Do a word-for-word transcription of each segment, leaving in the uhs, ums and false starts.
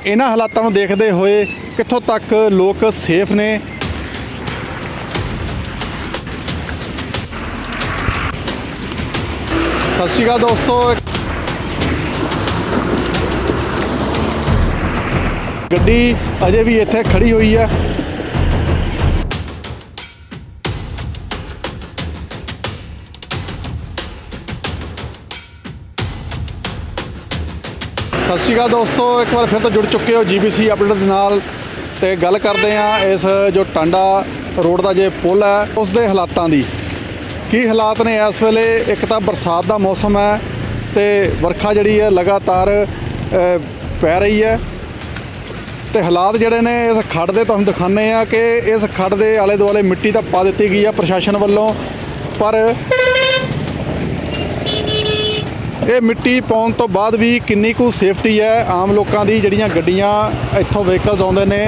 इन्हां हालातां नूं देखदे होए कित्थों तक लोग सेफ ने। सत श्री अकाल दोस्तों, गड्डी अजे भी इत्थे खड़ी हुई है। सत श्री अकाल दोस्तों, एक बार फिर तो जुड़ चुके हो जी बी सी अपडेट के नाल। ते गल करते हैं इस जो टांडा रोड का जो पुल है उस दे हालातां दी। की हालात ने इस वेले, एक तो बरसात का मौसम है तो वर्खा जी है लगातार पै रही है। तो हालात जोड़े ने इस खड़ दे तुहानूं दिखाने हैं कि इस खड़ दे आले दुआले मिट्टी तो पा दी गई है प्रशासन वालों, पर ये मिट्टी पाउण तो बाद भी किन्नी कु सेफ्टी है आम लोगों की। जिहड़ियां गड्डियां इत्थों व्हीकल्स आउंदे ने,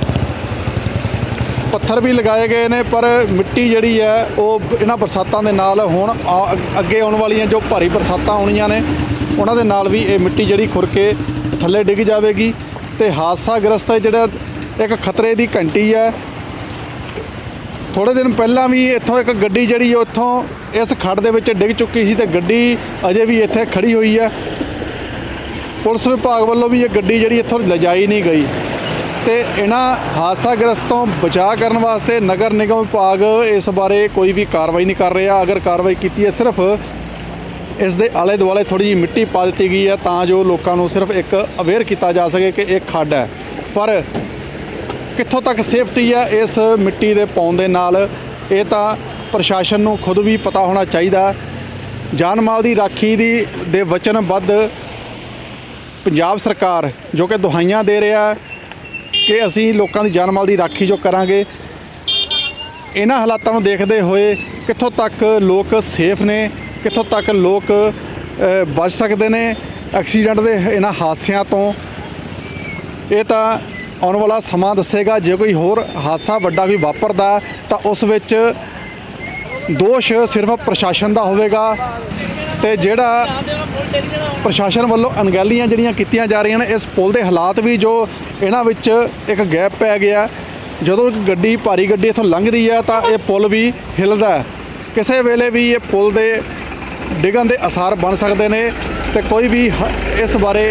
पत्थर भी लगाए गए ने, पर मिट्टी जिहड़ी है वो इन्हां बरसातां दे नाल हुण अगे आउण वालियां जो भारी बरसातां आउणियां ने उन्हां दे नाल भी ये मिट्टी जिहड़ी खुर के थल्ले डिग जाएगी। तो हादसाग्रस्त है जिहड़ा एक खतरे की घंटी है। थोड़े दिन पहला भी इत्थों एक गड्डी जिहड़ी उत्थों इस खड़ दे विच डिग चुकी सी, ते गड्डी अजे भी इत्थे खड़ी हुई है। पुलिस विभाग वालों भी ये गड्डी जिहड़ी इत्थों लिजाई नहीं गई। तो इन्हां हादसाग्रस्तों बचाव करने वास्ते नगर निगम विभाग इस बारे कोई भी कार्रवाई नहीं कर रहा। अगर कार्रवाई की है सिर्फ इस दे आले दुआले थोड़ी जी मिट्टी पा दी गई है तां जो लोगों को सिर्फ एक अवेयर किया जा सके कि एक खड्ड है। पर कित्थों तक सेफ्टी है इस मिट्टी दे पाउण दे नाल, ये तां प्रशासन नूं खुद भी पता होना चाहिए। जान माल की राखी दी दे वचनबद्ध पंजाब सरकार जो कि दुहाइयां दे रहा है कि असीं लोकां दी जान माल की राखी जो करांगे। इन्हां हालातां नूं देखदे होए कित्थों तक लोग सेफ ने, कित्थों तक लोग बच सकते हैं एक्सीडेंट दे इन्हां हादसियां तो, ये तां आने वाला समा दसेगा। जे कोई होर हादसा वड्डा भी वापरदा तो उस विच दोष सिर्फ प्रशासन का होवेगा। तो जिहड़ा प्रशासन वालों अनगैलियां जिहड़ियां कीतियां जा रही हैं, इस पुल के हालात भी जो इन्हां विच एक गैप पै गया। जदों एक गड्डी भारी गड्डी इत्थों लंघदी है तो यह पुल भी हिलदा है, किसी वेले भी ये पुल के डिगन के आसार बन सकते हैं। तो कोई भी इस बारे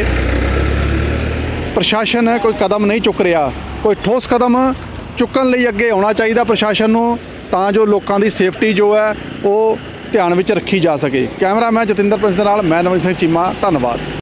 प्रशासन कोई कदम नहीं चुक रहा। कोई ठोस कदम चुकन लई अगे आना चाहिए प्रशासन नूं, तां जो लोगों की सेफ्टी जो है वो ध्यान में रखी जा सके। कैमरामैन जतिंदर प्रिंस दे नाल मैं नवनीत सिंह चीमा, धन्यवाद।